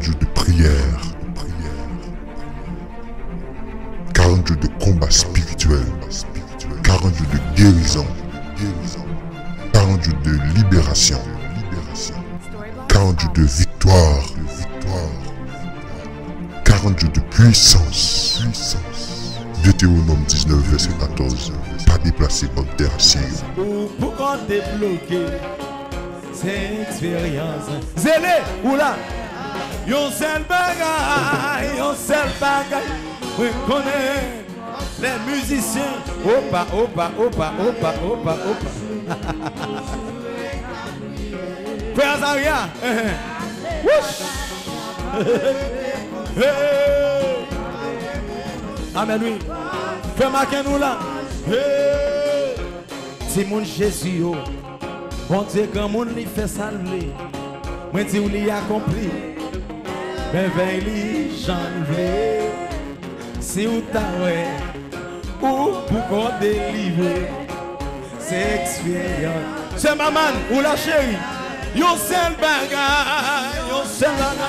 40 jours de prière, 40 jours de combat spirituel, 40 jours de guérison, 40 jours de libération, 40 jours de victoire, 40 jours de puissance. Deutéronome 19, verset 14. Pas déplacé comme terre assise. Pourquoi débloquer cette expérience? Zélé, ou là? Yon seul bagay, oui, connaît les musiciens. Opa. Frère Zaria, amen, oui. Frère Makenou là. Si mon Jésus, bon Dieu, quand mon lui fait saluer, moi dis où il a accompli. Ben li j'enlever. Si ou ta ouais, ou pour délivrer, c'est expérience. C'est maman ou la chérie. Yon seul bagay, yon seul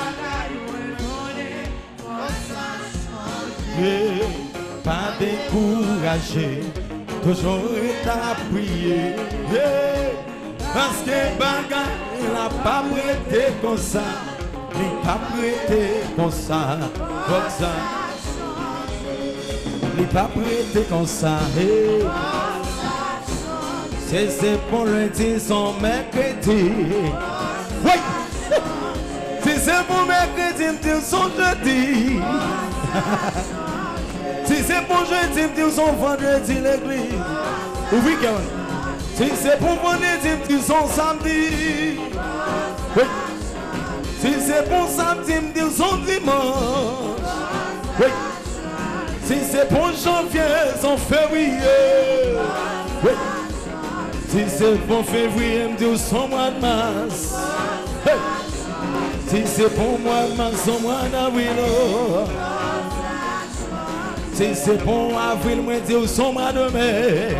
bagay. Pas décourager, toujours à prier. Parce que bagay n'a pas prêté comme ça. Il pas prêté comme ça, Il pas prêté comme ça. C'est pour le dire son mercredi. Oui! Si c'est pour mercredi, me dire son jeudi. Si c'est pour jeudi, me dire son vendredi l'église. Ou week-end. Si c'est pour vendredi, me dire son samedi. Oui! Si c'est pour samedi, me dire son dimanche. Oui! Si c'est pour janvier, son février. Oui! Si c'est pour février, me dire son mois de mars. Hey. Si c'est pour mois de mars, son mois d'avril. Si c'est pour avril, me dire son mois de mai.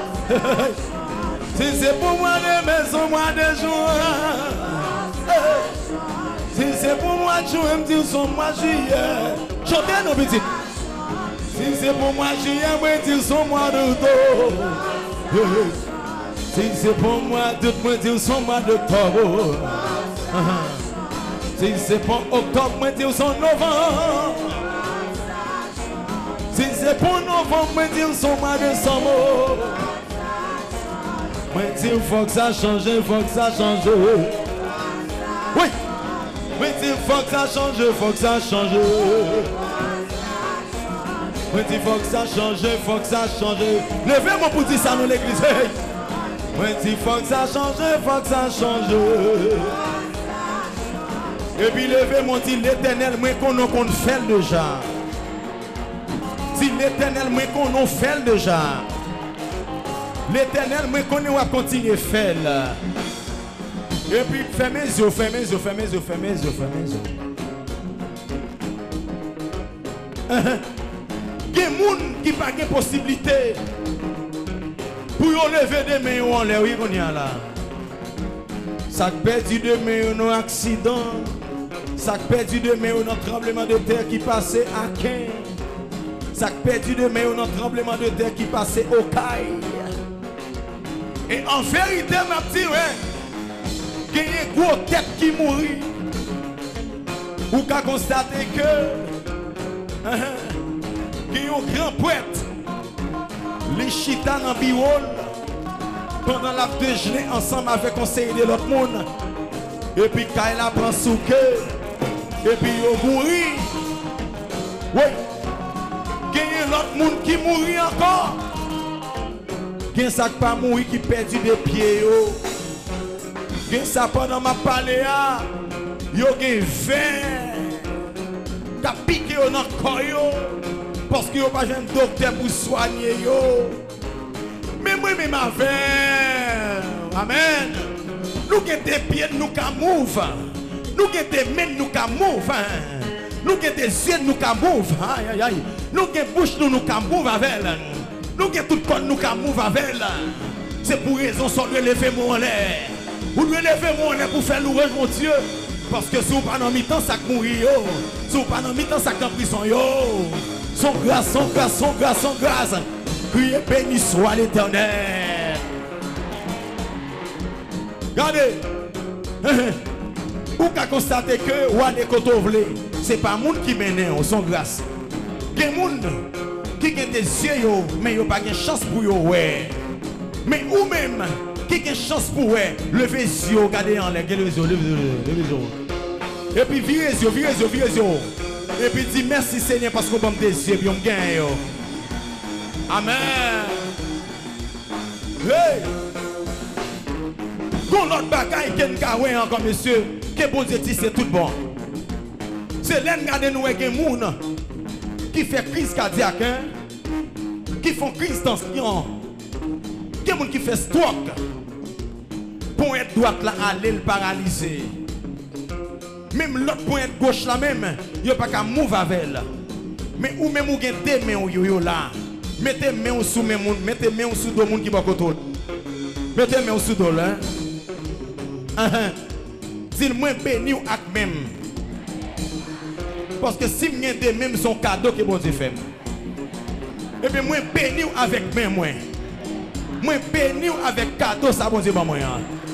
Si c'est pour mois de mai, son mois de juin. Hey. Si c'est pour mois de juin, me dire son mois de juillet. Chantez nos petits. Si c'est pour mois de juillet, me dire son mois d'août. Si c'est pour moi, d'août, me dire son mois d'octobre. Si c'est pour octobre, me dire son novembre. Si c'est pour novembre, me dire son mois de décembre. Me dire faut que ça change, faut que ça change. Oui. Me dire faut que ça change, faut que ça change. Me dire faut que ça change, faut que ça change. Levez-moi pour dire ça dans l'église. Moi dis faut que ça change, faut que ça change. Et puis levez-moi dit l'éternel, moi qu'on fait déjà. Si l'éternel, moi qu'on fait déjà. L'éternel, moi qu'on va continuer à faire. Et puis fermez les yeux, fermez les yeux, fermez les yeux, fermez les yeux, fermez les yeux. Il y a des gens qui n'ont pas de possibilité. Pour lever des mains en l'air, oui, on y a là. Ça perdu de mains un accident. Ça perdu de mains un tremblement de terre qui passait à 15. Ça perdu de mains un tremblement de terre qui passait au Caille. Et en vérité, ma petite, il y a une grosse tête qui mourit. Ou qu'à constater que il y a un grand poète. Les chita dans biwol pendant la déjeuner ensemble avec conseiller de l'autre monde. Et puis quand il prend sous cœur. Et puis il mourit. Oui. Il y a l'autre monde qui mourit encore. Il y a ça qui pas mourir qui perdu des pieds. Il y a ça pendant ma paléa. Il y a 20 qui a piqué dans le corps. Parce qu'il n'y a pas un docteur pour soigner. Mais moi, même avec. Amen. Nous avons des pieds, nous avons move. Nous avons des mains, nous avons move. Nous avons des yeux, nous avons move. Aïe, aïe, aïe. Nous avons des bouches, nous avons move avec. Nous avons tout le corps, nous avons move avec. C'est pour raison de lever mon l'air. Vous levez mon l'air pour faire louange, mon Dieu. Parce que si vous pas dans mi-temps, ça mourir yo. Si vous pas dans mi-temps, ça en prison yo. Son grâce, son grâce, son grâce, son grâce. Criez béni soit l'Éternel. Regardez. Vous pouvez constater que Wane Kotovle, c'est pas monde qui mène son grâce. Il y a des gens qui ont des yeux, mais ils n'ont pas de chance pour eux. Mais ou même qui ont une chance pour eux, levez les yeux, regardez en l'air, levez les yeux. Et puis virez les yeux, virez les yeux, virez les yeux. Et puis dis merci Seigneur parce qu'on m'a des yeux, puis on gagne. Amen. Hey! Quand l'autre bagaille qui est encore, monsieur, que bon Dieu dit c'est tout bon. C'est l'un de nous qui est moun qui fait crise cardiaque, qui font crise tension, qui est moun qui fait stroke. Pour être droite là, aller le paralyser. Même l'autre point gauche là même, il n'y a pas qu'à move avec elle. Mais ou même ou gen des mains yo là. Mettez main sous mes moun, mettez main sous deux moun qui va côté. Mettez main sous deux là. Dis-moi béni ou ak même. Parce que si m'y des mêmes son cadeau que bon Dieu fait. Et bien moi béni ou avec main moi. Moi béni ou avec cadeau ça bon Dieu ba moi.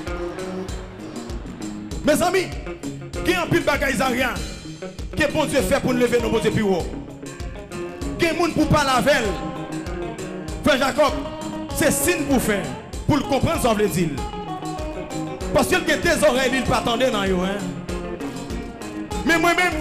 Mes amis, qui en pile bagaille ça rien. Que bon Dieu fait pour nous lever nos bon Dieu plus haut. Qui moun pour pas la veille. Frère Jacob, c'est signe pour faire pour le comprendre ça veut dire. Parce qu'il y a des oreilles, il ne pas attendre dans yo hein. Mais moi-même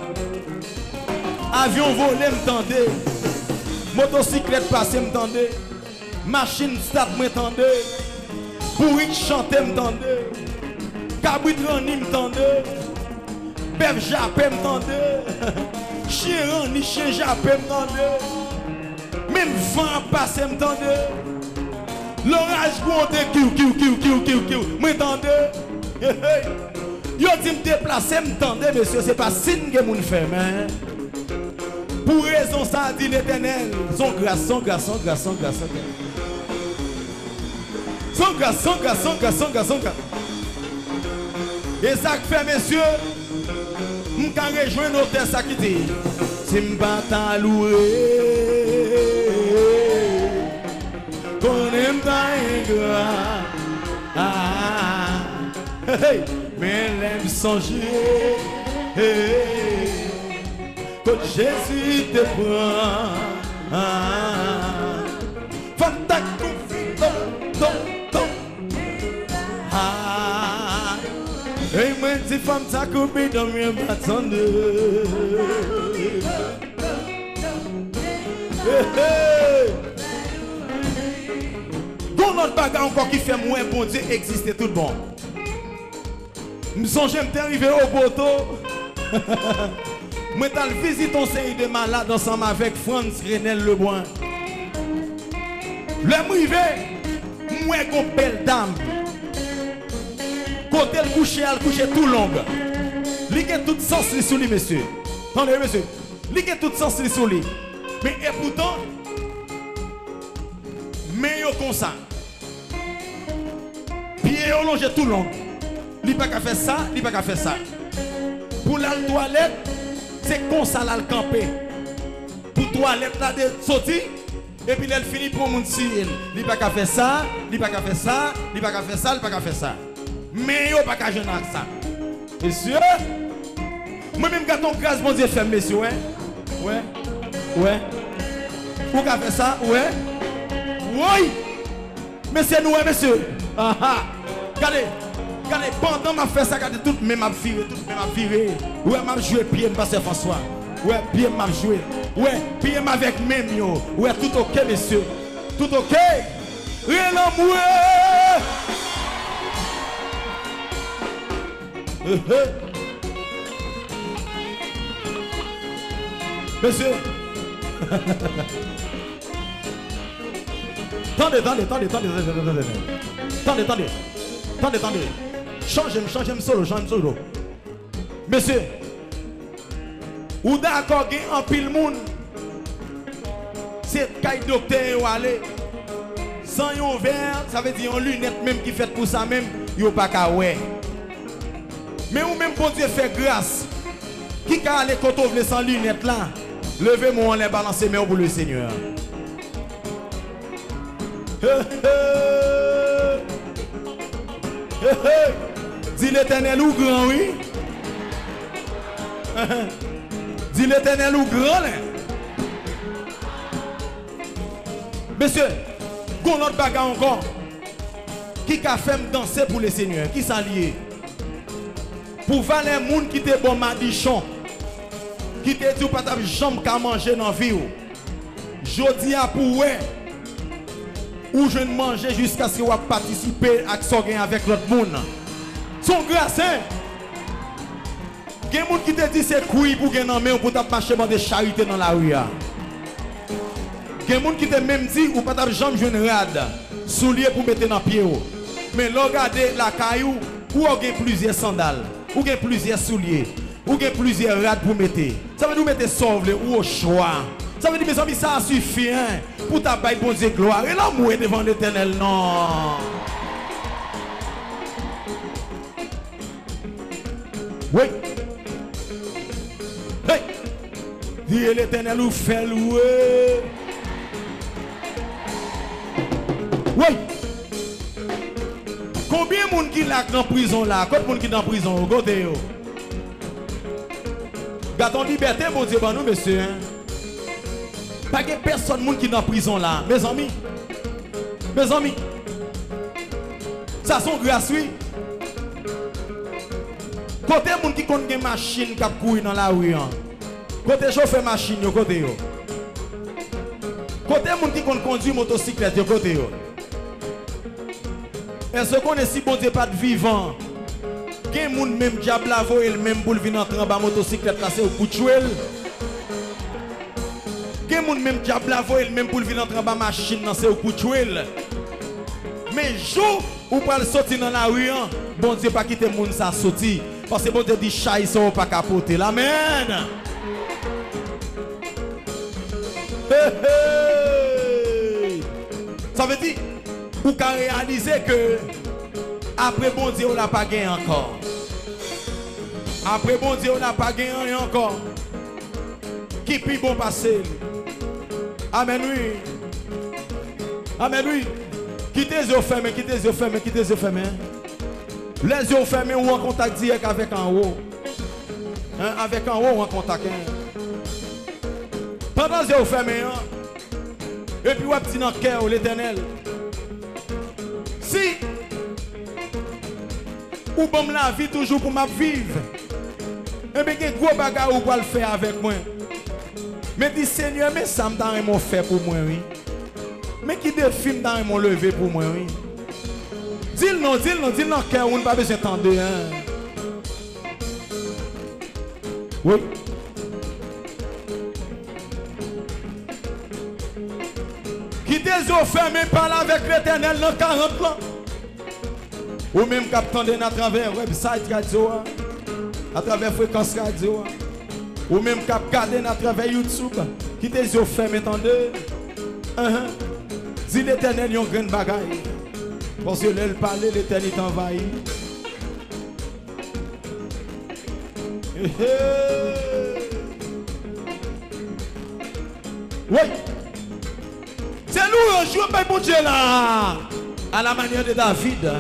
avion volé m'tendait. Motocyclette passée m'tendait. Machine start m'tendait. Bourrique chanter m'tendait. Cabrit rani m'tendait. Bev jappé m'tendait. Chien rani chien jappé m'tendait. Même vent passé m'tendait. L'orage monte, m'entendez? Yo dit me déplacer, m'entendez, monsieur, c'est pas signe que moun fait, mais pour raison ça dit l'Éternel, son grâce, son grâce, son grâce, son grâce, son grâce, son grâce, son grâce, son grâce, son grâce. Et ça que fait, monsieur, m'kan rejoindre l'hôtel ça qui dit, si m'bata loué. Qu'on aime pas ingrat, mais l'aime songer, quand Jésus te prend, fantac, et moi dis femme ta coupé dans mes bâtons de. Bon notre bagarre encore qui fait moins bon Dieu exister tout bon. Me songe m'te arrivé au poteau. Moi t'al visite un série de malades ensemble avec Franz Renel Leboin. Le m'rivé, moi gon belle dame. Côté le coucher, elle couche tout long. Li gen tout sens li sous lui monsieur. Attendez monsieur. Li gen tout sens li sous lui. Mais et pourtant mais yo comme ça. Pied yo longe tout long. Li pas qu'à faire ça, li pas qu'à faire ça. Pour la toilette, c'est comme ça là le camper. Pour toilette là de sortir et puis elle finit pour mon s'il. Li pas qu'à faire ça, li pas qu'à faire ça, li pas qu'à faire ça, li pas qu'à faire ça. Mais yo pas qu'à jeûner ça. Monsieur, moi même gâteau grâce mon Dieu fait monsieur ouais. Ouais. Ouais. Vous qu'à faire ça, ouais. Oui. Mais c'est nous, monsieur. Ah ah. Regardez. Regardez, pendant m'a fait ça, regardez, tout le monde m'a viré. Ouais, m'a joué pied, pasteur François. Ouais, pied m'a joué. Ouais, pied m'a avec même yo. Ouais, tout ok, monsieur. Tout ok. Rien l'amour. Monsieur. Attendez. Changez-moi solo. Monsieur, ou d'accord qu'il y a un pile monde, c'est le docteur ou aller. Sans un verre, ça veut dire une lunette même qui fait pour ça même, il n'y a pas qu'à ouais. Mais ou même bon Dieu fait grâce. Qui a les côtés sans lunettes là? Levez-moi en les balancer mains pour le Seigneur. Dis l'Éternel ou grand, oui. Dis l'Éternel ou grand, là. Monsieur, qu'on autre bagarre encore. Qui a fait me danser pour le Seigneur? Qui s'allie? Pour voir les gens qui te bon madichon, qui te dit pas ta jambe qu'à manger dans la vie. Je dis à pour ouais, ou je ne manger jusqu'à ce que vous participez à ce avec l'autre monde. Son grâce, hein? Il y a des gens qui te disent c'est couille pour gagner main pour marcher dans des charités dans la rue. Il y a des gens qui te même dit ou pas ta jambe jeune rade, soulier pour mettre dans pied. Mais regardez la caillou, ou avez plusieurs sandales, ou avez plusieurs souliers, ou avez plusieurs rades pour mettre. Ça veut dire mettre sauve ou au choix. Ça veut dire mes amis ça suffit hein, pour ta baille bon Dieu gloire et l'amour devant l'Éternel non. Oui. Hey. Dis l'Éternel ou fait louer. Oui. Combien de monde qui l'a dans prison là? Combien de monde qui dans prison? Côté yo. Gardons liberté bon Dieu pour nous monsieur hein. Pas de personne qui est dans prison là, mes amis. Mes amis. Ça sont grâce oui. Côté moun qui connaît une machine qui courir dans la rue. Côté chauffeur machine yo côté yo. Côté moun qui conduit motocyclette yo côté yo. Est-ce qu'on est si bon Dieu pas de vivant? Gen moun même diable la voye le même pour venir entrer en bas motocyclette là c'est au coup de chouel. Gen moun même diable la voye le même pour venir entrer en bas machine là c'est au coup de chouel. Mais jour ou pas le sortir dans la rue, bon Dieu pas quitter moun ça sortir parce que bon Dieu dit chat ils sont pas capoter. Amen. Ça veut dire pour qu'à réaliser que après bon Dieu on n'a pas gagné encore. Après bon Dieu on n'a pas gagné encore. Qui puis bon passer. Amen oui. Amen oui. Quittez les yeux fermés, quittez les yeux fermés, quittez les yeux fermés. Les yeux fermés ou en contact direct avec en haut. Hein? Avec en haut ou en contact. Hein? Pendant les yeux fermés, hein? Et puis, vous dans le cœur, l'Éternel. Si, ou bon la vie toujours pour ma vivre, et bien, il y a un gros bagage ou pour le faire avec moi. Mais dis Seigneur, mais ça me donne mon fait pour moi, oui. Mais qui des films dans mon levé pour moi, oui. Dis-le non, dis-le non, dis-le non, cœur, on n'a pas besoin d'entendre, hein. Oui. Qui tes yeux fermés, parle avec l'Éternel dans 40 ans. Ou même qu'attendez à travers website radio, à travers fréquence radio, ou même qu'attendez à travers YouTube. Qui tes yeux fermés, attendez. Dis l'Éternel, il y a une grande bagaille. Parce que l'elle parle, l'Éternel t'envahit. Oui. C'est nous, on joue pas bon Dieu là. À la manière de David.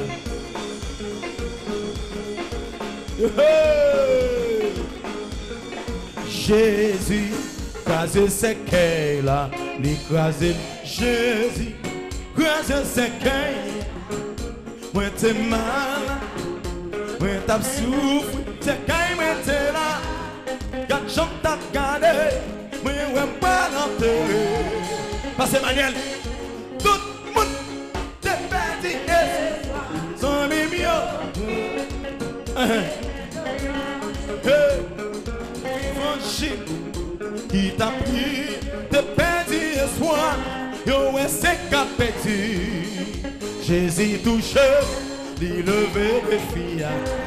Jésus, crasé ses quais là. L'écrasé. Jésus, crasé ses quais. Moi t'es mal. Moi t'as souffert. C'est quand moi t'es là. Quand j'en t'as gardé. Moi ouais pas l'enterrer. Parce que Manuel, tout le monde te perdu et son mimio. Franchi, qui t'a pris, te perdu espoir. Yo c'est qu'a perdu. Jésus touche, il levé les filles.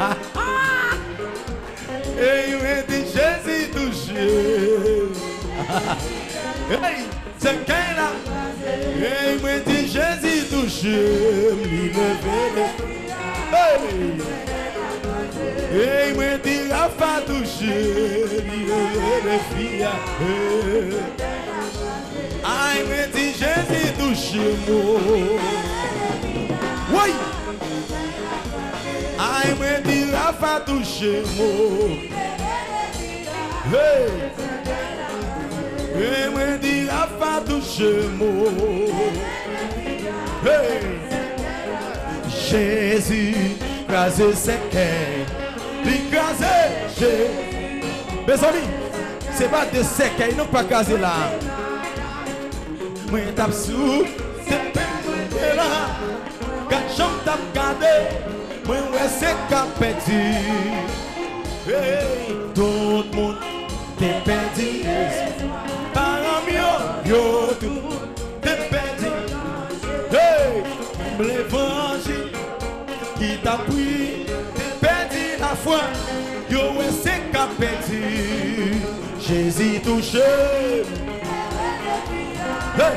Et il m'a dit Jésus touche. Hey, c'est qu'elle a. Et il m'a dit Jésus touche, il levé les filles. Et moi dit Rafa touché, les filles. Aïe, me dit Jésus touché moi. Oui. Aïe, me dit Rafa touché moi. Hey. Et me dit Rafa touché moi. Hey. Jésus, crasé ses cœurs. L'écrasé, mes amis, c'est pas de séquelles, ils n'ont pas casé là. Moi, tape sous, c'est pas là. Quand j'en tape gardé, moi, ouais, c'est qu'à perdu. Hey, tout le monde t'es perdu. Parents yo, tout t'es perdu. Hey, l'évangile qui t'a pris. La foi, yo c'est qu'à perdu. Jésus touché. Hey.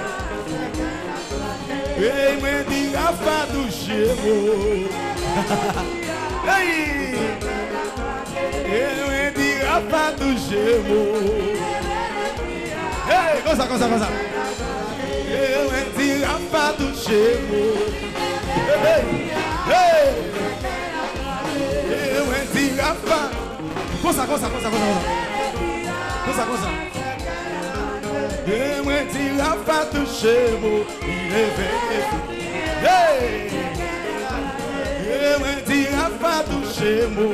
Et me dit Rafa touché. Hey. Et me dit Rafa touché. Hey, comme ça. Et me dit Rafa touché. Hey. Hey. Rafa, comme ça. Et moi dis Rafa touché moi, il est venu. Hey, et moi dis Rafa touché moi.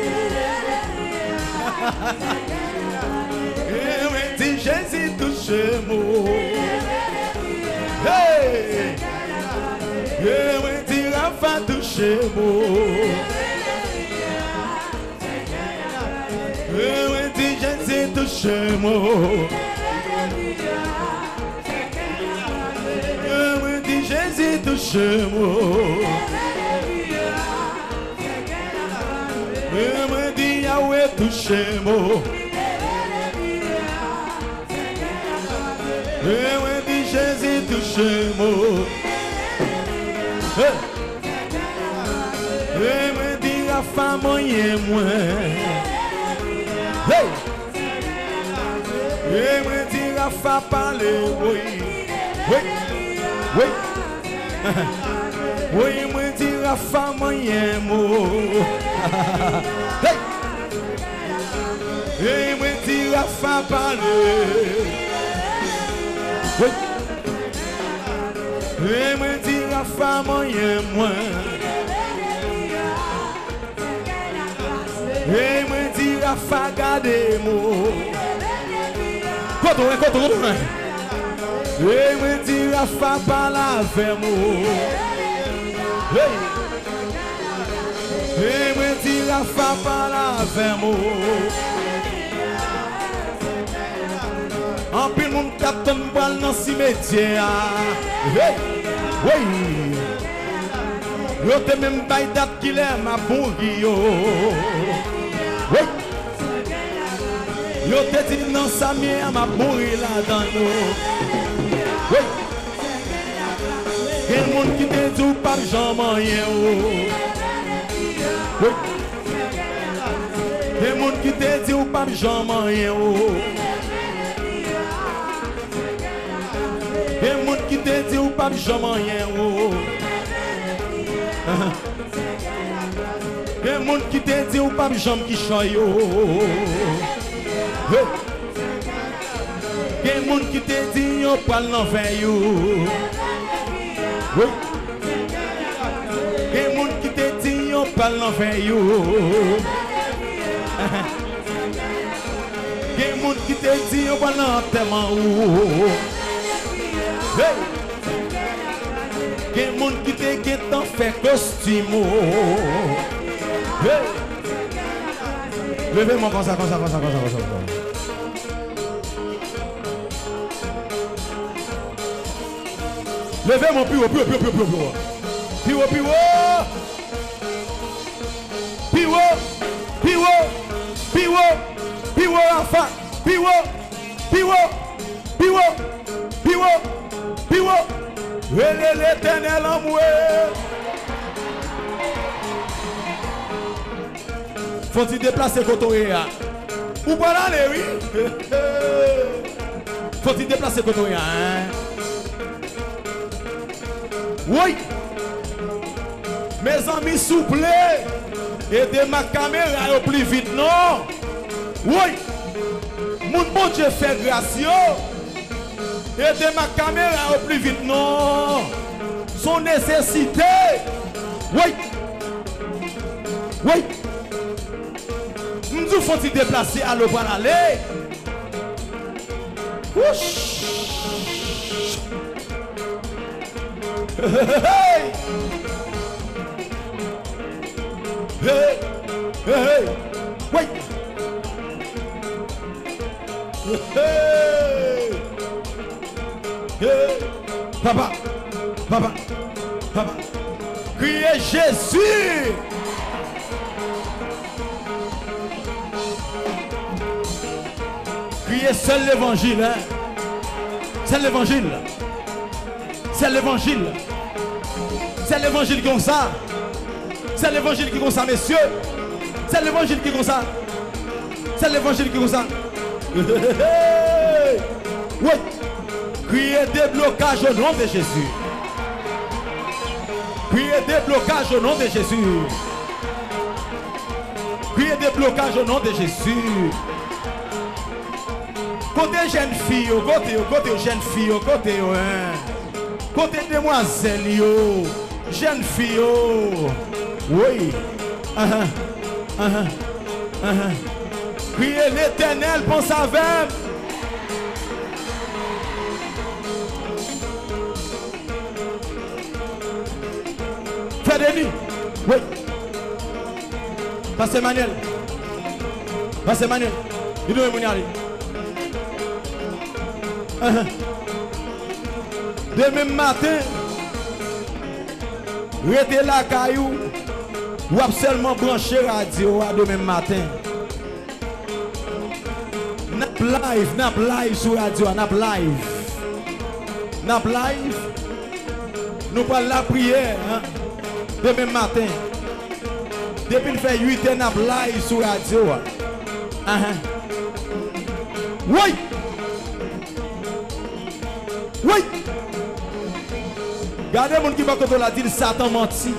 Et moi dis Jésus touché moi. Hey, et moi dis Rafa touché moi. Et dit Jésus touché moi. Et dit Jésus touché moi. Et dit Yahweh touché moi. Et dit Jésus touché moi. Et dit la femme moyen moi. Hey! Et moi dis Rafa parler, oui. Oui, moi dis Rafa moyen mot. Hey! Et moi dis Rafa parler. Oui. Et moi dis Rafa moyen moi. Et moi dis Rafa gardez-moi. Côté. Et moi dis Rafa parle avec moi. Et moi dis Rafa parle avec moi. En pile mon capitaine balle dans cimetière. Oui. Yo te même bail date qu'il est ma bourri yo. Oui. Yo te dit non ça mien m'a bourri là-dedans nous. Oui. Quel monde qui te dit pas Jean moyen. Oui. Quel monde qui te dit pas Jean moyen. Quel monde qui te dit pas Jean moyen. Quel monde qui te dit ou pas jambe qui choyo. Quel monde qui te dit ou pas l'enfer yo. Quel monde qui te dit ou pas l'enfer yo. Quel monde qui te dit ou pas l'enterrement ou. Quel monde qui te dit t'en fait costume. Levez-moi comme ça. Levez-moi plus haut. Rafa. L'éternel en moi. Faut-il déplacer côté là? Ou pas aller, oui? Faut-il déplacer côté là, hein? Oui! Mes amis, souple, aidez ma caméra au plus vite, non? Oui! Mon bon Dieu fait grâce, aidez ma caméra au plus vite, non? Son nécessité! Oui! Oui! Nous faut-il déplacer à l'eau pour aller? Ouch! Hey! Hey! Hey! Wait! Hey! Hey! Papa! Papa! Papa! Criez Jésus! Criez seul l'évangile, hein? C'est l'évangile. C'est l'évangile. C'est l'évangile qui comme ça. C'est l'évangile qui comme ça, messieurs. C'est l'évangile qui comme ça. C'est l'évangile qui comme ça. Oui. Criez déblocage au nom de Jésus. Criez déblocage au nom de Jésus. Criez déblocage au nom de Jésus. Côté jeune fille, côté jeune fille, côté demoiselle, jeune fille, oui. Priez l'Éternel, pense avec. Frère Denis, oui. Pasteur Manuel, il doit me aller. Demain matin, restez la caillou, ou seulement brancher radio à demain matin. Nap live sur radio, nap live. Nous parlons la prière, hein? Demain matin. Depuis le fait 8 ans, nap live sur radio. Oui! Oui! Regardez mon qui va contre la dit Satan menti.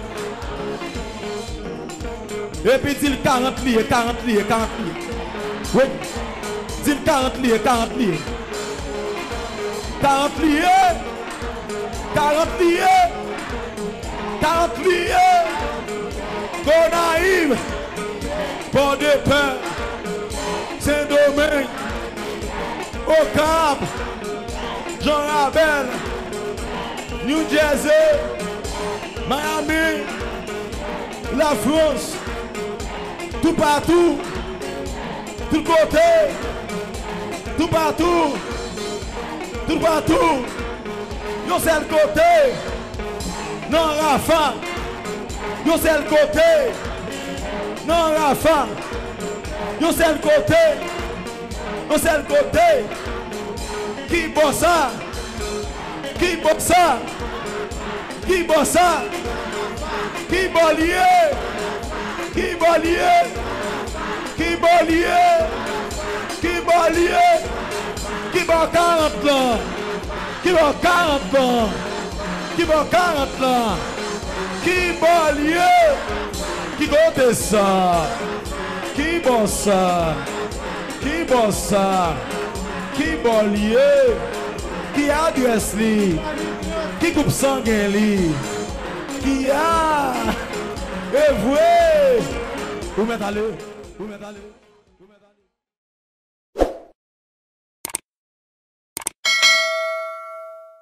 Et puis dit 40 liés. Oui. Dit 40 liés. 40 liés. Gonaïm. Port de pain. Saint-Domingue. Au Cap. Jean Rabel, New Jersey, Miami, la France, tout partout, tout côté, tout partout, yo c'est le côté, non Rafa, yo c'est le côté, non Rafa, yo c'est le côté, Qui bossa? Qui bolier? Qui bon 40 ans? Qui bon 40 ans? Qui bolier? Qui gote ça? Qui bossa? Qui bolier? Qui adresse li? Qui coupe sanguin li? Qui a? Et vous? Où mettez-le?